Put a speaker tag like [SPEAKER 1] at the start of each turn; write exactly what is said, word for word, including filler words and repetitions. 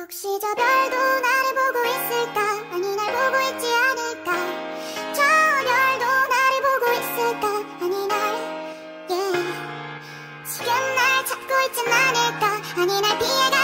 [SPEAKER 1] 혹시 저 별도 나를 보고 있을까? 아니 날 보고 있지 않을까? 저 별도 나를 보고 있을까? 아니 날 yeah. 지금 날 찾고 있진 않을까? 아니 날 피해가